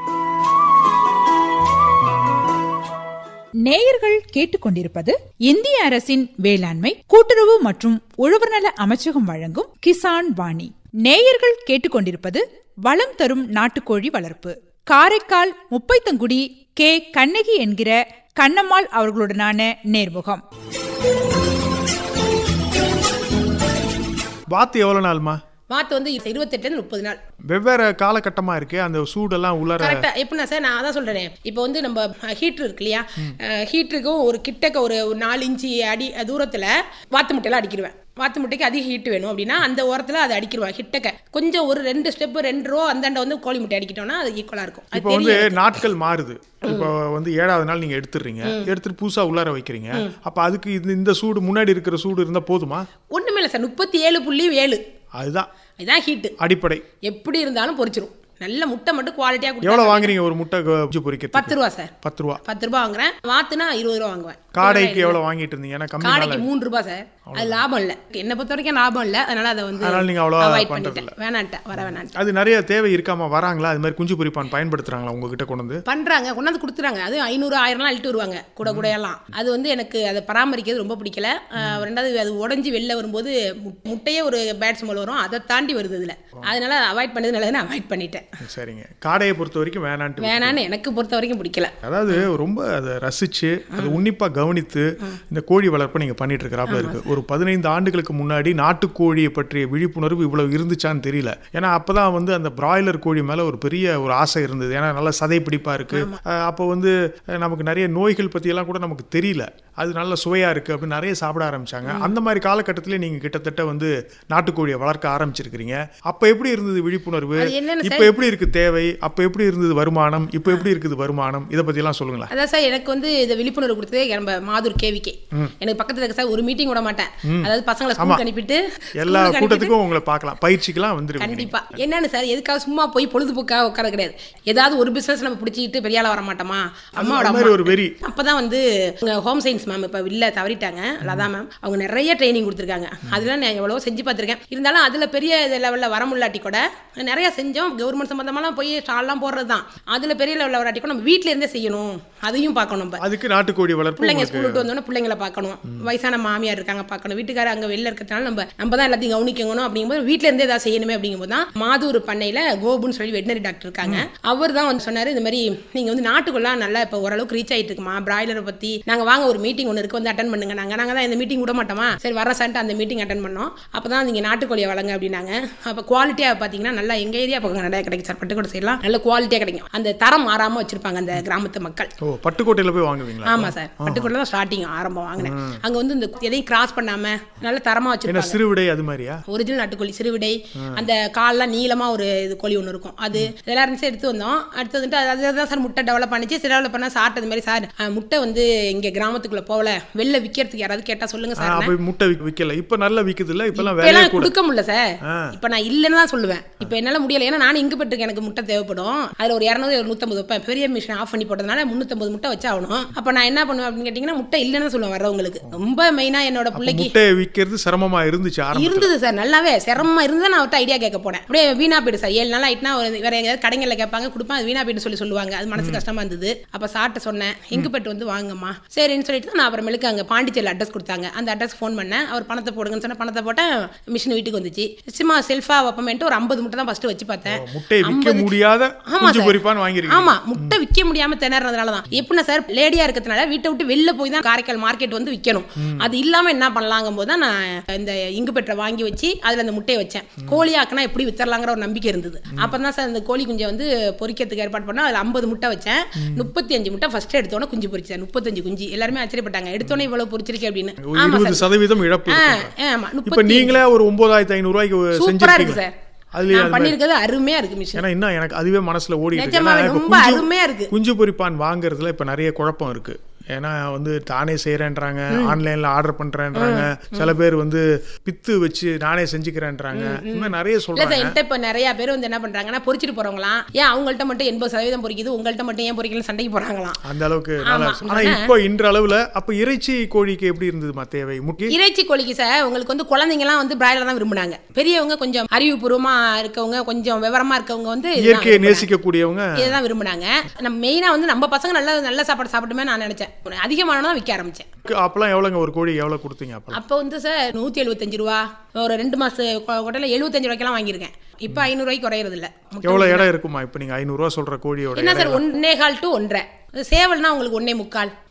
நேயர்கள் கேட்டுக்கொண்டிருப்பது இந்திய அரசின் வேளாண்மை கூட்டுறவு மற்றும் உழவர் நல அமைச்சகம் வழங்கும் கிசான் வாணி. நேயர்கள் கேட்டுக்கொண்டிருப்பது வளம் தரும் நாட்டுக்கோழி வளர்ப்பு. காரைக்கால் முப்பைத்தங்குடி கே கண்ணகி என்கிற கண்ணம்மாள் அவர்களுடனான நேர்முகம். வாத்து எவ்வளவு நாள்மா? வாத்து வந்து இருபத்தெட்டுல இருந்து முப்பது நாள். வெவ்வேறு காலகட்டமா இருக்கு அந்த சூடெல்லாம் உள்ளார. கரெக்டா எப்படின்னா சார் நான் அதான் சொல்றேன். இப்போ வந்து நம்ம ஹீட்டர் இருக்கு இல்லையா, ஹீட்டருக்கும் ஒரு கிட்டக்க ஒரு நாலு இன்ச்சு அடி தூரத்துல வாத்து முட்டையெல்லாம் அடிக்கிடுவேன். வாத்து முட்டைக்கு அதிக ஹீட் வேணும் அப்படின்னா அந்த ஓரத்தில் அதை அடிக்கிடுவாங்க. ஹிட்டக்க கொஞ்சம் ஒரு ரெண்டு ஸ்டெப் ரெண்டு ரோ அந்தாண்ட வந்து கோழி முட்டை அடிக்கிட்டோம்னா அது ஈக்குவலாக இருக்கும். இப்போ வந்து நாட்கள் மாறுது. இப்போ வந்து ஏழாவது நாள் நீங்க எடுத்துடுறீங்க, எடுத்துட்டு புதுசா உள்ளார வைக்கிறீங்க. அப்ப அதுக்கு இந்த சூடு முன்னாடி இருக்கிற சூடு இருந்தா போதுமா? ஒண்ணுமே இல்லை சார், முப்பத்தி ஏழு புள்ளி ஏழு அதுதான் இதுதான் ஹீட்டு அடிப்படை. எப்படி இருந்தாலும் பொரிச்சிரும். நல்ல முட்டை மட்டும் குவாலிட்டியா கொடுத்து. எவ்வளவு வாங்குறீங்க ஒரு முட்டை குஞ்சு பொரிக்கிறது? பத்து ரூபா சார். பத்து ரூபா பத்து ரூபா வாங்குறேன். வாத்துனா இருபது ரூபா வாங்குவேன். காடைக்கு எவ்வளவு வாங்கிட்டு இருந்தீங்க? ஏன்னா கம்மி காடைக்கு மூணு ரூபாய் சார். அது லாபம் இல்ல, என்ன பொறுத்த வரைக்கும் லாபம் இல்ல. அதனால அதை வந்து அதனால நீங்க அவ்வளவு அவாய்ட் பண்றது பண்ணிட்டேன். வேணான்ட்டேன், வர வேணான்ட்டேன். அது நிறைய தேவை இருக்காம வராங்களா? அது மாதிரி குஞ்சு பொரிப்பான் பயன்படுத்துறாங்களா உங்ககிட்ட கொண்டு வந்து? பண்றாங்க, கொண்டாந்து கொடுத்துறாங்க. அது ஐநூறு ஆயிரம்லாம் அழிட்டு வருவாங்க கூட கூட எல்லாம். அது வந்து எனக்கு அதை பராமரிக்கிறது ரொம்ப பிடிக்கல. ரெண்டாவது அது உடஞ்சி வெளில வரும்போது முட்டையே ஒரு பேட் ஸ்மெல் வரும், அதை தாண்டி வருது இதுல. அதனால அவாய்ட் பண்ணது நல்லதுன்னு அவாய்ட் பண்ணிட்டேன். சரிங்க. காடையை பொறுத்த வரைக்கும் வேணான்ட்டு வேணான்னு எனக்கு பொறுத்த வரைக்கும் பிடிக்கல. அதாவது ரொம்ப அதை ரசிச்சு அது உன்னிப்பா கவனித்து இந்த கோழி வளர்ப்பை நீங்க பண்ணிட்டு இருக்கிறாப்புல இருக்கு. ஒரு பதினைந்து ஆண்டுகளுக்கு முன்னாடி நாட்டுக்கோழியை பற்றிய விழிப்புணர்வு இவ்வளவு இருந்துச்சான்னு தெரியல. ஏன்னா அப்பதான் வந்து அந்த பிராய்லர் கோழி மேல ஒரு பெரிய ஒரு ஆசை இருந்தது. ஏன்னா நல்ல சதை பிடிப்பா இருக்கு. அப்போ வந்து நமக்கு நிறைய நோய்கள் பத்தி எல்லாம் கூட நமக்கு தெரியல. அது நல்ல சுவையா இருக்கு அப்படின்னு நிறைய சாப்பிட ஆரம்பிச்சாங்க. அந்த மாதிரி காலகட்டத்திலே நீங்க கிட்டத்தட்ட வந்து நாட்டுக்கோழியை வளர்க்க ஆரம்பிச்சிருக்கிறீங்க. அப்ப எப்படி இருந்தது விழிப்புணர்வு? இப்ப எப்படி இருக்கு தேவை? அப்ப எப்படி இருந்தது வருமானம்? இப்ப எப்படி இருக்குது வருமானம்? இதை பத்தி எல்லாம் சொல்லுங்களேன். அதான் சார் எனக்கு வந்து இந்த விழிப்புணர்வு கொடுத்ததே நம்ம மாதூர் கேவிக்கே. எனக்கு பக்கத்துல இருக்க சார் ஒரு மீட்டிங் விட மாட்டேன். அதாவது பசங்களை ஸ்கூலுக்கு அனுப்பிட்டு எல்லா கூட்டத்துக்கும் உங்களை பார்க்கலாம், பயிற்சிக்கெல்லாம் வந்துருவீங்க. கண்டிப்பா. என்னன்னு சார் எதுக்காக சும்மா போய் பொழுதுபோக்காக உட்கார கிடையாது. ஏதாவது ஒரு பிசினஸ் நம்ம பிடிச்சிக்கிட்டு பெரியால வர மாட்டோமா? அம்மாவோட ஒரு வெறி. அப்பதான் வந்து ஹோம் சயின்ஸ் மேம் இப்ப இல்ல தவறிட்டாங்க, லதா மேம். அவங்க நிறைய ட்ரைனிங் கொடுத்துருக்காங்க. அதெல்லாம் நான் எவ்வளவோ செஞ்சு பார்த்திருக்கேன். இருந்தாலும் அதுல பெரிய லெவல்ல வர முடியாட்டி கூட நிறைய செஞ்சோம். கவர்மெண்ட் சம்பந்தமாலாம் போய் ஸ்டால்லாம் போடுறதுதான். அதுல பெரிய லெவல்ல வராட்டி கூட நம்ம வீட்டுல இருந்தே செய்யணும், அதையும் பார்க்கணும். அதுக்கு நாட்டுக்கோழி வளர்ப்பு. பிள்ளைங்க ஸ்கூல் விட்டு வந்தோன்னா பிள்ளைங்களை பார்க்கணும், வயசான மாமியார் இருக்காங்க பார்க்கணும், வீட்டுக்காரர் அங்க வெளில இருக்கிறதுனால நம்ம நம்ம தான் எல்லாத்தையும் கவனிக்கணும். அப்படிங்கும்போது வீட்டுல இருந்தே ஏதாவது செய்யணுமே. அப்படிங்கும்போது தான் மாதூர் பண்ணையில கோபுன்னு சொல்லி வெட்டினரி டாக்டர் இருக்காங்க. அவர் தான் வந்து சொன்னாரு, இந்த மாதிரி நீங்க வந்து நாட்டுக்குள்ளலாம் நல்லா இப்போ ஓரளவுக்கு ரீச் ஆயிட்டு இருக்குமா பிராய்லரை பத்தி, நாங்க வாங்க ஒரு மீட்டிங் ஒன்று இருக்கு, வந்து அட்டன் பண்ணுங்க. நாங்க நாங்க தான் இந்த மீட்டிங் விட மாட்டோமா? சரி வர சான்ட்டு அந்த மீட்டிங் அட்டன் பண்ணோம். அப்பதான் நீங்க நாட்டுக்கோழியை வளங்க அப்படின்னாங்க. அப்ப குவாலிட்டியா பாத்தீங்கன்னா நல்லா எங்க ஏரியா பக்கம் நிறைய கிடைக்கும் சார். பட்டுக்கோட்டை சைட்லாம் நல்ல குவாலிட்டியா கிடைக்கும். அந்த தரம் மாறாம வச்சிருப்பாங்க அந்த கிராமத்து மக்கள். ஓ, பட்டுக்கோட்டையில போய் வாங்குவீங்களா? ஆமா சார், பட்டுக்கோட்டையில தான் ஸ்டார்டிங் ஆரம்பம் வாங்கினேன். அங்க வந்து இந்த எதையும் கிராஸ் பண்ணாம நல்ல தரமா வச்சிருப்பாங்க. சிறுவிடை அது மாதிரியா? ஒரிஜினல் நாட்டுக்கோழி சிறுவிடை. அந்த கால்லாம் நீளமா ஒரு இது கோழி ஒன்று இருக்கும். அது இதெல்லாம் இருந்துச்சு, எடுத்து வந்தோம். அடுத்து வந்துட்டு அதுதான் சார் முட்டை டெவலப் பண்ணிச்சு. டெவலப் பண்ணா சாப்பிட்டது மாதிரி சார் முட்டை வந்து இங்க கிராமத்துக்குள்ள போகல, வெளில விற்கிறதுக்கு யாராவது கேட்டா சொல்லுங்க சார். அப்ப முட்டை விக்கல, இப்ப நல்லா விக்குது இல்ல? இப்ப எல்லாம் கொடுக்க முடியல சார். இப்ப நான் இல்லன்னு தான் சொல்லுவேன். இப்ப என்னால முடியல. ஏன்னா நானும் இங்க பெற்றுக்கு எனக்கு முட்டை தேவைப்படும். அதுல ஒரு இருநூறு ஒரு நூத்தம்பது வைப்பேன். பெரிய மிஷின் ஆஃப் பண்ணி போட்டதுனால முன்னூத்தம்பது முட்டை வச்சாகணும். அப்ப நான் என்ன பண்ணுவேன் அப்படின்னு கேட்டீங்கன்னா முட்டை இல்லன்னு சொல்லுவேன் வர்றவங்களுக்கு. ரொம்ப மெயினா என்னோட பிள்ளைக்கு முட்டை விக்கிறது சிரமமா இருந்துச்சு. இருந்தது சார், நல்லாவே சிரமமா இருந்தா நான் அவர்கிட்ட ஐடியா கேட்க போனேன். அப்படியே வீணா போயிடு சார். ஏழு நாள் ஆயிட்டுனா வேற எங்கேயாவது கடைங்கள்ல கேட்பாங்க, கொடுப்பேன். அது வீணா போயிட்டு சொல்லி சொல்லுவாங்க. அது மனசு கஷ்டமா இருந்தது. அப்ப சாப்பிட்டு சொன்னேன், இங்கு பெட்டு வந்து வாங்கம்மா சரின்னு சொல்லிட்டு நான் அப்புறமேலுக்கு அங்க பாண்டிச்சேரியில் அட்ரஸ் கொடுத்தாங்க. அந்த அட்ரஸ் ஃபோன் பண்ணேன். அவர் பணத்தை போடுங்கன்னு சொன்ன பணத்தை போட்டேன். மிஷின் வீட்டுக்கு வந்துச்சு. சும்மா செல்ஃபா வைப்பமேட்டு ஒரு ஐம்பது முட்டை தான் ஃபர்ஸ்ட் வச்சு பார்த்தேன். முட்டை விற்க முடியாத குஞ்சு பொரிப்பான் வாங்கிருக்கீங்க. ஆமா, முட்டை விற்க முடியாம திணறதுனால தான். எப்படின்னா சார் லேடியா இருக்கிறதுனால வீட்டை விட்டு வெளில போய் தான் காரைக்கால் மார்க்கெட் வந்து விற்கணும். அது இல்லாம என்ன பண்ணலாங்கும் போது தான் நான் இந்த இங்கு பெற்ற வாங்கி வச்சு அதுல அந்த முட்டையை வச்சேன். கோழி ஆக்கினா எப்படி வித்தரலாங்கிற ஒரு நம்பிக்கை இருந்தது. அப்பதான் சார் இந்த கோழி குஞ்சை வந்து பொரிக்கிறதுக்கு ஏற்பாடு பண்ணா அதுல ஐம்பது முட்டை வச்சேன். முப்பத்தி அஞ்சு முட்டை ஃபர்ஸ்ட் எடுத்தோன்னே குஞ்சு பொரிச்சேன். முப்பத்தஞ்சு குஞ்சு. எல்லாருமே ஆச்சரியப்பட்டாங்க, எடுத்தோன்னே இவ்வளவு பொரிச்சிருக்கேன் அப்படின்னு. இருபது சதவீதம் இழப்பு. இப்ப நீங்களே ஒரு ஒன்பதாயிரத்தி ஐநூறு ரூபாய்க்கு செஞ்சிருக்கீங்க சார். நான் பண்ணிருக்கிறது அருமையா இருக்கு மிஷின். ஏன்னா என்ன எனக்கு அதுவே மனசுல ஓடிட்டு இருக்கு. ரொம்ப அருமையா இருக்கு. குஞ்சு பொரிப்பான் வாங்குறதுல இப்ப நிறைய குழப்பம் இருக்கு. ஏன்னா வந்து தானே செய்யறேன்றாங்க, ஆன்லைன்ல ஆர்டர் பண்றேன்றாங்க, சில பேர் வந்து பித்து வச்சு நானே செஞ்சுக்கிறேன்றாங்க. இன்னும் நிறைய சொல்றாங்க. இப்ப நிறைய பேர் வந்து என்ன பண்றாங்கன்னா பொரிச்சிட்டு போறவங்களாம் ஏன் அவங்கள்ட்ட மட்டும் எண்பது சதவீதம் பொரிக்குது, உங்கள்ட்ட மட்டும் ஏன் பொரிக்கல சண்டைக்கு போறாங்களாம். அந்த அளவுக்கு. ஆனா இப்போ இன்ற அளவுல அப்ப இறைச்சி கோழிக்கு எப்படி இருந்ததுமா தேவை? முக்கிய இறைச்சி கோழிக்கு சார் உங்களுக்கு வந்து குழந்தைங்க எல்லாம் வந்து பிராய்லர் தான் விரும்புனாங்க. பெரியவங்க கொஞ்சம் அறிவுபூர்வமா இருக்கவங்க, கொஞ்சம் விவரமா இருக்கவங்க வந்து இயற்கையை நேசிக்கக்கூடியவங்க இதான் விரும்புனாங்க. நம்ம மெயினா வந்து நம்ம பசங்க நல்ல நல்ல சாப்பாடு சாப்பிட்டுமே நான் நினைச்சேன். அதிகமானதான் விற்க ஆரம்பிச்சேன். அப்பெல்லாம் எவ்வளவுங்க ஒரு கோழி எவ்வளவு கொடுத்தீங்க? அப்ப வந்து சார் நூத்தி எழுபத்தஞ்சு ரூபா ஒரு ரெண்டு மாசம் கொட்டையில எழுபத்தஞ்சு ரூபாய்க்கெல்லாம் வாங்கியிருக்கேன். இப்ப ஐநூறு ரூபாய்க்கு குறையறது இல்ல. எவ்வளவு இடம் இருக்குமா இப்ப நீங்க ஐநூறு ரூபாய் சொல்ற கோழியோட? என்ன சார் ஒன்னே கால் டு ஒன்றரை. சேவல்னா உங்களுக்கு ஒன்னே முக்கால்.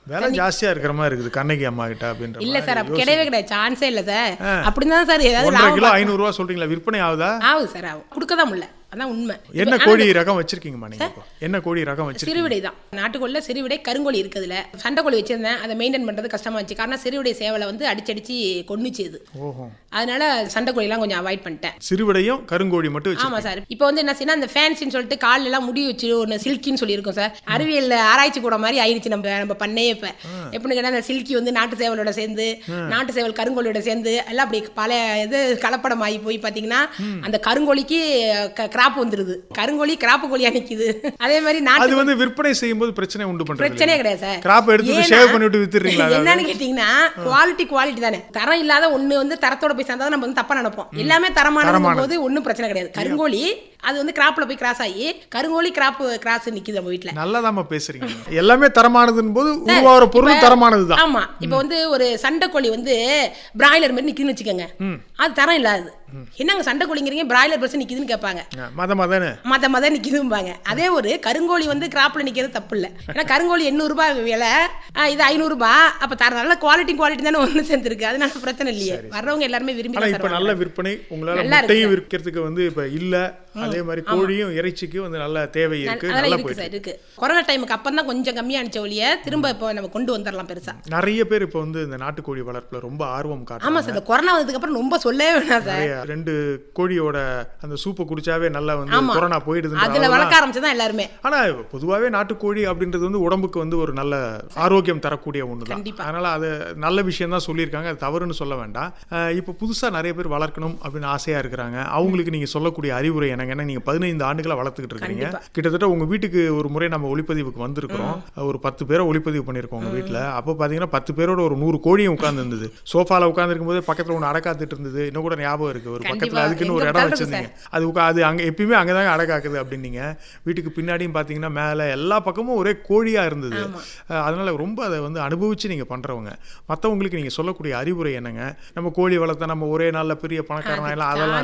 வேலை ஜாஸ்தியா இருக்கிற மாதிரி இருக்குது கண்ணகி அம்மா கிட்ட அப்படின்ற. இல்ல சார், அப்ப கிடையவே கிடையாது, சான்ஸே இல்ல சார். அப்படிதான் சார் ஏதாவது ஒன்றரை கிலோ ஐநூறு ரூபா சொல்றீங்களா, விற்பனை ஆகுதா? ஆகுது சார், ஆகும், கொடுக்கதான் முடியல, அதான் உண்மை. என்ன கோழி ரகம் வச்சிருக்கீங்கம்மா நீங்க? என்ன கோழி ரகம் வச்சிருக்கீங்க? சிறுவிடை தான், நாட்டுக்கோழில சிறுவிடை கருங்கோழி இருக்குதுல. சண்டை கோழி வச்சிருந்தேன், அதை மெயின்டைன் பண்றது கஷ்டமா இருந்துச்சு. காரணம் சிறுவிடை சேவலை வந்து அடிச்சடிச்சு கொன்னுச்சு இது. ஓஹோ. அதனால சண்டை கோழிலாம் கொஞ்சம் அவாய்ட் பண்ணிட்டேன். சிறுவிடையும் கருங்கோழி மட்டும் வச்சு. ஆமா சார். இப்போ வந்து என்ன செய்யணும், அந்த ஃபேன்சின்னு சொல்லிட்டு கால் எல்லாம் முடி வச்சு ஒன்று சில்கின்னு சொல்லியிருக்கோம் சார். அறிவியல் ஆராய்ச்சி கூட மாதிரி ஆயிடுச்சு நம்ம நம்ம பண்ணையே. இப்போ எப்படின்னு கேட்டால் அந்த சில்கி வந்து நாட்டு சேவலோட சேர்ந்து, நாட்டு சேவல் கருங்கோழியோட சேர்ந்து எல்லாம் அப்படி பல இது கலப்படம் ஆகி போய் பார்த்தீங்கன்னா அந்த கருங்கோழிக்கு கிராப் வந்துருது. கருங்கோழி கிராப்பு கோழியா நிக்குது. அதே மாதிரி நாட்டு வந்து விற்பனை செய்யும்போது பிரச்சனை உண்டு பண்றது பிரச்சனையே கிடையாது சார். கிராப் எடுத்து ஷேவ் பண்ணிட்டு வித்துறீங்களா? என்னன்னு கேட்டீங்கன்னா குவாலிட்டி குவாலிட்டி தானே. தரம் இல்லாத ஒண்ணு வந்து தரத்தோட போய் சேர்ந்தா நம்ம வந்து தப்பா நினைப்போம். எல்லாமே தரமான போது ஒன்றும் பிரச்சனை கிடையாது. கருங்கோழி அது வந்து கிராப்ல போய் கிராஸ் ஆகி கருங்கோழி கிராப் கிராஸ் நிக்குது நம்ம வீட்டுல. நல்லதாம பேசுறீங்க. எல்லாமே தரமானதுன்னு போது உருவாகிற பொருள் தரமானதுதான். ஆமா. இப்போ வந்து ஒரு சண்டை கோழி வந்து பிராய்லர் மாதிரி நிக்குதுன்னு வச்சுக்கோங்க, அது தரம் இல்லாது. என்னங்க சண்டை கோழிங்கிறீங்க, பிராய்லர் பர்சன் நிக்குதுன்னு கேட்பாங்க. மத மத மத மத நிக்குதும்பாங்க. அதே ஒரு கருங்கோழி வந்து கிராப்ல நிக்கிறது தப்பு இல்லை. ஏன்னா கருங்கோழி எண்ணூறு ரூபாய் விலை, இது ஐநூறு ரூபாய். அப்ப தர நல்ல குவாலிட்டி குவாலிட்டி தானே ஒண்ணு சேர்ந்துருக்கு. அதனால பிரச்சனை இல்லையே. வர்றவங்க எல்லாருமே விரும்பி. இப்ப நல்ல விற்பனை உங்களால முட்டையும் விற்கிறதுக்கு வந்து இப்ப இல்ல. அதே மாதிரி கோழியும் இறைச்சிக்கு வந்து நல்ல தேவை இருக்கு. நல்லா போயிட்டு இருக்கு. கொரோனா டைமுக்கு அப்புறம் தான் கொஞ்சம் கம்மியா அனுச்ச ஒழிய திரும்ப இப்போ நம்ம கொண்டு வந்துடலாம் பெருசா. நிறைய பேர் இப்போ வந்து இந்த நாட்டுக்கோழி வளர்ப்புல ரொம்ப ஆர்வம் காட்டுறாங்க. ஆமா சார், இந்த கொரோனா வந்ததுக்கு அப்புறம் ரொம்ப சொல்லவே வேணாம் சார். ரெண்டு கோழியோட அந்த சூப்பை குடிச்சாவே நல்லா வந்து கொரோனா போயிடுது. அதுல வளர்க்க ஆரம்பிச்சதான் எல்லாருமே. ஆனா பொதுவாவே நாட்டுக்கோழி அப்படின்றது வந்து உடம்புக்கு வந்து ஒரு நல்ல ஆரோக்கியம் தரக்கூடிய ஒண்ணுதான். அதனால அது நல்ல விஷயம் தான் சொல்லியிருக்காங்க, அது தவறுன்னு சொல்ல வேண்டாம். இப்போ புதுசா நிறைய பேர் வளர்க்கணும் அப்படின்னு ஆசையா இருக்கிறாங்க. அவங்களுக்கு நீங்க சொல்லக்கூடிய அறிவுரை எனக்கு என்ன? நீங்க பதினைந்து ஆண்டுகளா வளர்த்துக்கிட்டு இருக்கீங்க. கிட்டத்தட்ட உங்க வீட்டுக்கு ஒரு முறை நம்ம ஒளிப்பதிவுக்கு வந்திருக்கிறோம். ஒரு பத்து பேரை ஒளிப்பதிவு பண்ணிருக்கோம் உங்க வீட்டுல. அப்போ பாத்தீங்கன்னா பத்து பேரோட ஒரு நூறு கோழியும் உட்கார்ந்து இருந்தது. சோஃபால உட்கார்ந்து இருக்கும் போது பக்கத்துல ஒன்று அடக்காத்துட்டு இருந்தது. இன்னும் கூட ஞாபகம் இருக்கு. ஒரு பக்கத்துல அதுக்குன்னு ஒரு இடம் வச்சிருந்தீங்க. அது அது அங்க எப்பயுமே அங்கதாங்க அடக்காக்குது அப்படின்னீங்க. வீட்டுக்கு பின்னாடியும் பாத்தீங்கன்னா மேல எல்லா பக்கமும் ஒரே கோழியா இருந்தது. அதனால ரொம்ப அதை வந்து அனுபவிச்சு நீங்க பண்றவங்க. மற்றவங்களுக்கு நீங்க சொல்லக்கூடிய அறிவுரை என்னங்க? நம்ம கோழி வளர்த்தா நம்ம ஒரே நாள்ல பெரிய பணக்காரனா எல்லாம் அதெல்லாம்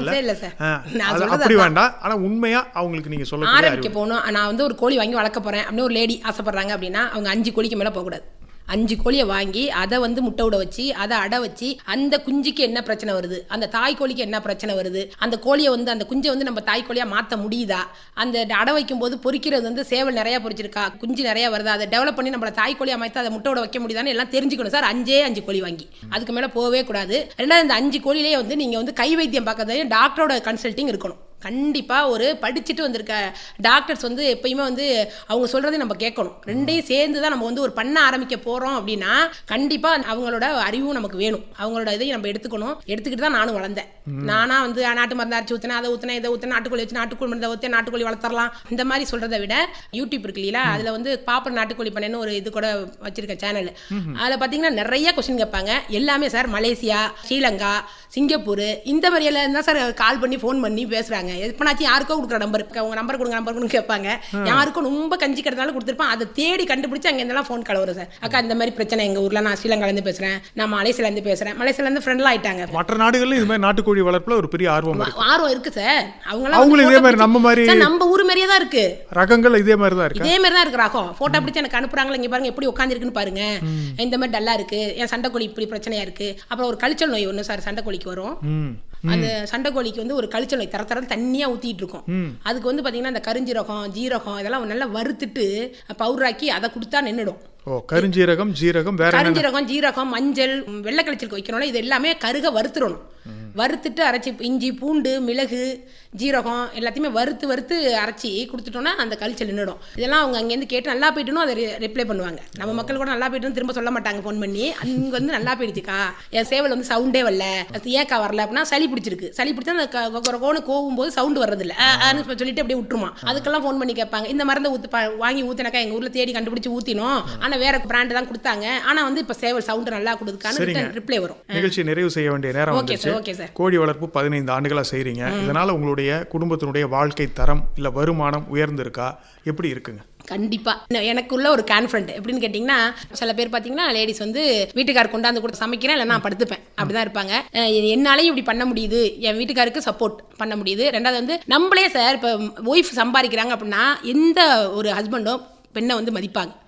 இல்ல, அப்படி வேண்டாம். ஆனா உண்மையா அவங்களுக்கு நீங்க சொல்ல ஆரம்பிக்க போகணும். நான் வந்து ஒரு கோழி வாங்கி வளர்க்க போறேன் அப்படின்னு ஒரு லேடி ஆசைப்படுறாங்க அப்படின்னா அவங்க அஞ்சு கோழிக்கு மேல போகக்கூடாது. அஞ்சு கோழியை வாங்கி அதை வந்து முட்டை விட வச்சு அதை அடை வச்சு அந்த குஞ்சுக்கு என்ன பிரச்சனை வருது, அந்த தாய் கோழிக்கு என்ன பிரச்சனை வருது, அந்த கோழியை வந்து அந்த குஞ்சை வந்து நம்ம தாய் கோழியா மாற்ற முடியுதா, அந்த அடை வைக்கும் போது பொறிக்கிறது வந்து சேவல் நிறைய பொறிச்சிருக்கா, குஞ்சு நிறைய வருதா, அதை டெவலப் பண்ணி நம்மள தாய் கோழியா மாற்றி அதை முட்டை விட வைக்க முடியுதான்னு எல்லாம் தெரிஞ்சுக்கணும் சார். அஞ்சே அஞ்சு கோழி வாங்கி அதுக்கு மேலே போகவே கூடாது. ரெண்டாவது இந்த அஞ்சு கோழிலேயே வந்து நீங்கள் வந்து கை வைத்தியம் பார்க்கறதையும் டாக்டரோட கன்சல்ட்டிங் இருக்கணும். கண்டிப்பாக ஒரு படிச்சுட்டு வந்திருக்க டாக்டர்ஸ் வந்து எப்பயுமே வந்து அவங்க சொல்கிறதே நம்ம கேட்கணும். ரெண்டையும் சேர்ந்து தான் நம்ம வந்து ஒரு பண்ண ஆரம்பிக்க போகிறோம் அப்படின்னா கண்டிப்பாக அவங்களோட அறிவும் நமக்கு வேணும். அவங்களோட இதையும் நம்ம எடுத்துக்கணும். எடுத்துக்கிட்டு தான் நானும் வளர்ந்தேன். நானாக வந்து நாட்டு மருந்து அரைச்சி ஊற்றினா அதை ஊற்றினா இதை ஊற்றினா நாட்டுக்கோழி வச்சு நாட்டுக்கோழி மருந்தை ஊற்றி நாட்டுக்கோழி வளர்த்தரலாம் இந்த மாதிரி சொல்கிறத விட யூடியூப் இருக்கு இல்லையா, அதில் வந்து பாப்பர் நாட்டுக்கோழி பண்ணேன்னு ஒரு இது கூட வச்சிருக்க சேனல். அதில் பார்த்தீங்கன்னா நிறைய கொஸ்டின் கேட்பாங்க. எல்லாமே சார் மலேசியா, ஸ்ரீலங்கா, சிங்கப்பூர் இந்த மாதிரி எல்லாம் தான் சார் கால் பண்ணி ஃபோன் பண்ணி பேசுகிறாங்க. எப்பனாச்சும் யாருக்கோ கொடுக்குற நம்பர், உங்க நம்பர் கொடுங்க நம்பர் கொடுங்க கேட்பாங்க. யாருக்கும் ரொம்ப கஞ்சி கிடந்தாலும் கொடுத்துருப்பான். அதை தேடி கண்டுபிடிச்சு அங்கே இருந்தெல்லாம் ஃபோன் கால் வரும் சார். அக்கா இந்த மாதிரி பிரச்சனை எங்க ஊர்ல, நான் ஸ்ரீலங்காலேருந்து பேசுறேன், நான் மலேசியாலேருந்து பேசுறேன். மலேசியாலேருந்து ஃப்ரெண்ட்லாம் ஆயிட்டாங்க. மற்ற நாடுகளில் இது மாதிரி நாட்டுக்கோழி வளர்ப்புல ஒரு பெரிய ஆர்வம் ஆர்வம் இருக்கு சார். அவங்களும் இதே மாதிரி நம்ம மாதிரி நம்ம ஊர் மாதிரியே தான் இருக்கு. ரகங்கள் இதே மாதிரி தான் இருக்கு. இதே மாதிரி தான் இருக்கு ரகம். போட்டோ பிடிச்சி எனக்கு அனுப்புறாங்களா, இங்க பாருங்க எப்படி உட்காந்துருக்குன்னு பாருங்க, இந்த மாதிரி டல்லா இருக்கு, என் சண்டைக்கோழி இப்படி பிரச்சனையா இருக்கு. அப்புறம் ஒரு கழிச்சல் நோய் ஒன்று சார் சண்டைக்கோழிக்கு வரும். அந்த சண்டைக்கோழிக்கு வந்து ஒரு கழிச்சல் நோய் தர தர தண்ணியா ஊத்திட்டு இருக்கும். அதுக்கு வந்து பாத்தீங்கன்னா அந்த கருஞ்சீரகம், ஜீரகம் இதெல்லாம் நல்லா வறுத்துட்டு பவுடராக்கி அதை கொடுத்தா நின்றுடும். ஓ, கருஞ்சீரகம், ஜீரகம், வேற கருஞ்சீரகம், ஜீரகம், மஞ்சள், வெள்ளை கழிச்சலுக்கு வைக்கணும்னா இது எல்லாமே கருக வறுத்துடணும். வறுத்துட்டு அரைச்சி இஞ்சி, பூண்டு, மிளகு, ஜீரகம் எல்லாத்தையுமே வறுத்து வறுத்து அரைச்சி கொடுத்துட்டோம்னா அந்த கழிச்சல் நின்றுடும். இதெல்லாம் அவங்க அங்கேருந்து கேட்டு நல்லா போயிட்டுன்னு அதை ரிப்ளை பண்ணுவாங்க. நம்ம மக்கள் கூட நல்லா போயிட்டுன்னு திரும்ப சொல்ல மாட்டாங்க ஃபோன் பண்ணி. அங்கே வந்து நல்லா போயிடுச்சுக்கா, என் சேவல் வந்து சவுண்டே வரல, ஏக்கா வரல அப்படின்னா சளி பிடிச்சிருக்கு, சளி பிடிச்சா அந்த கோணு கோவும் போது சவுண்டு வர்றதில்ல சொல்லிட்டு அப்படியே விட்டுருமா. அதுக்கெல்லாம் ஃபோன் பண்ணி கேட்பாங்க. இந்த மருந்து ஊத்து வாங்கி ஊத்தினாக்கா எங்கள் ஊரில் தேடி கண்டுபிடிச்சி ஊற்றினோம், ஆனால் வேற பிராண்டு தான் கொடுத்தாங்க, ஆனால் வந்து இப்போ சேவல் சவுண்டு நல்லா கொடுத்துக்கான்னு ரிப்ளை வரும். நிகழ்ச்சி நிறைவு செய்ய வேண்டிய நேரம். Okay sir, okay sir. கோழி வளர்ப்பு பதினைந்து ஆண்டுகளா செய்றீங்க. இதனால உங்களுடைய குடும்பத்தினுடைய வாழ்க்கை தரம் இல்ல வருமானம் உயர்ந்திருக்கா, எப்படி இருக்குங்க? கண்டிப்பா எனக்குள்ள ஒரு கான்ஃபிடன்ட் எப்படின்னு கேட்டீங்கன்னா, சில பேர் பாத்தீங்கன்னா லேடிஸ் வந்து வீட்டுக்காரர் கொண்டாந்து கூட சமைக்கிறேன் இல்லை நான் படுத்துப்பேன் அப்படிதான் இருப்பாங்க. என்னாலையும் இப்படி பண்ண முடியுது, என் வீட்டுக்காருக்கு சப்போர்ட் பண்ண முடியுது. ரெண்டாவது வந்து நம்மளே சார் இப்போ ஒய்ஃப் சம்பாதிக்கிறாங்க அப்படின்னா எந்த ஒரு ஹஸ்பண்டும் பெண்ணை வந்து மதிப்பாங்க.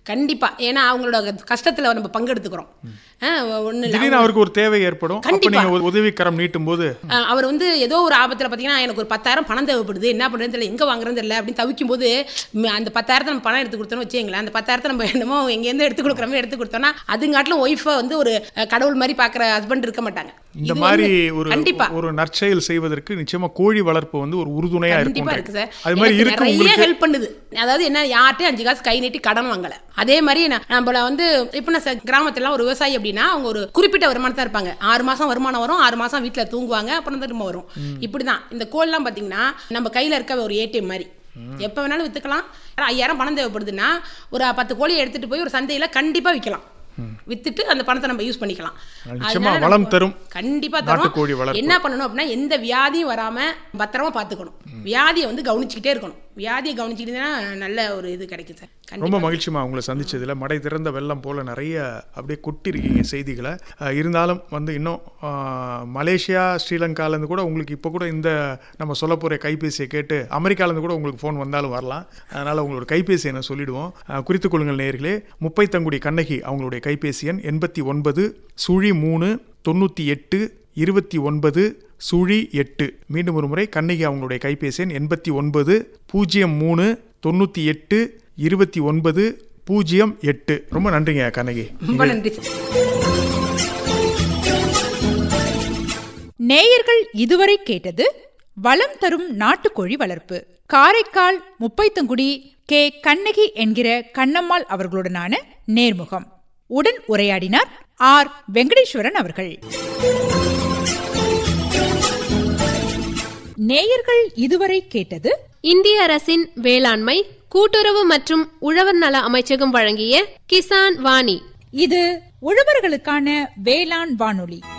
கண்டிப்பா. ஏன்னா அவங்களோட கஷ்டத்துல நம்ம பங்கெடுத்துக்கிறோம். திடீர்னு அவருக்கு ஒரு தேவை ஏற்படும், அப்ப நீங்க உதவிக்கரம் நீட்டும் போது அவர் வந்து ஏதோ ஒரு ஆபத்துல பாத்தீங்கன்னா எனக்கு ஒரு பத்தாயிரம் பணம் தேவைப்படுது, என்ன பண்றதுன்னு தெரியல, எங்க வாங்குறது தெரியல அப்படின்னு தவிக்கும் போது அந்த பத்தாயிரத்தை நம்ம பணம் எடுத்து கொடுத்தோம்னு வச்சுங்களேன், அந்த பத்தாயிரத்தை நம்ம என்னமோ எங்கேருந்து எடுத்து கொடுக்குறோமோ எடுத்து கொடுத்தோம்னா அதுங்காட்டிலும் ஒய்ஃபை வந்து ஒரு கடவுள் மாதிரி பாக்குற ஹஸ்பண்ட் இருக்க மாட்டாங்க. இந்த மாதிரி ஒரு ஒரு நற்செயல் செய்வதற்கு நிச்சயமா கோழி வளர்ப்பு வந்து ஒரு உறுதுணையா இருக்கும். இருக்கு சார். அது மாதிரி இருக்கு, உங்களுக்கு ஹெல்ப் பண்ணுது. அதாவது என்ன, யார்கிட்டயும் அஞ்சு காசு கை நீட்டி கடன் வாங்கல. அதே மாதிரி நம்மள வந்து இப்ப நான் கிராமத்துல ஒரு விவசாயி அப்படின்னா அவங்க ஒரு குறிப்பிட்ட வருமானத்தை இருப்பாங்க. ஆறு மாசம் வருமானம் வரும், ஆறு மாசம் வீட்டுல தூங்குவாங்க, அப்புறம் திரும்ப வரும். இப்படிதான் இந்த கோல்லாம் பாத்தீங்கன்னா நம்ம கையில இருக்க ஒரு ஏடிஎம் மாதிரி எப்ப வேணாலும் வித்துக்கலாம். ஐயாயிரம் பணம் தேவைப்படுதுன்னா ஒரு பத்து கோழியை எடுத்துட்டு போய் ஒரு சந்தையில கண்டிப்பா விற்கலாம். வித்துட்டு அந்த பணத்தை நம்ம யூஸ் பண்ணிக்கலாம். வளம் தரும், கண்டிப்பா தரும். என்ன பண்ணணும் அப்படின்னா எந்த வியாதியும் வராம பத்திரமா பாத்துக்கணும். வியாதியை வந்து கவனிச்சுக்கிட்டே இருக்கணும். வியாதியை கவனிச்சுக்கிட்டீங்கன்னா நல்ல ஒரு இது கிடைக்கும் சார். ரொம்ப மகிழ்ச்சிமா உங்களை சந்திச்சதுல. மடை திறந்த வெள்ளம் போல நிறைய அப்படியே கொட்டிருக்கீங்க செய்திகளை. இருந்தாலும் வந்து இன்னும் மலேசியா ஸ்ரீலங்காலேருந்து கூட உங்களுக்கு இப்போ கூட இந்த நம்ம சொல்ல போகிற கைபேசியை கேட்டு அமெரிக்காலேருந்து கூட உங்களுக்கு ஃபோன் வந்தாலும் வரலாம். அதனால் உங்களோட கைபேசி என்ன சொல்லிடுவோம், குறித்து கொள்ளுங்கள் நேயர்களே. முப்பைத்தங்குடி கண்ணகி அவங்களுடைய கைபேசி எண் எண்பத்தி ஒன்பது சுழி மூணு தொண்ணூற்றி எட்டு இருபத்தி ஒன்பது சுழி எட்டு. மீண்டும் ஒரு முறை கண்ணகி அவங்களுடைய கைபேசி எண் எண்பத்தி ஒன்பது பூஜ்ஜியம் மூணு தொண்ணூற்றி எட்டு இருபத்தி ஒன்பது பூஜ்ஜியம் எட்டு. ரொம்ப நன்றிங்க கண்ணகி. ரொம்ப நன்றி. நேயர்கள் இதுவரை கேட்டது வளம் தரும் நாட்டுக்கோழி வளர்ப்பு. காரைக்கால் முப்பைத்தங்குடி கே கண்ணகி என்கிற கண்ணம்மாள் அவர்களுடனான நேர்முகம். உடன் உரையாடினார் ஆர் வெங்கடேஸ்வரன் அவர்கள். நேயர்கள் இதுவரை கேட்டது இந்திய அரசின் வேளாண்மை கூட்டுறவு மற்றும் உழவர் நல அமைச்சகம் வழங்கிய கிசான் வாணி. இது உழவர்களுக்கான வேளாண் வானொலி.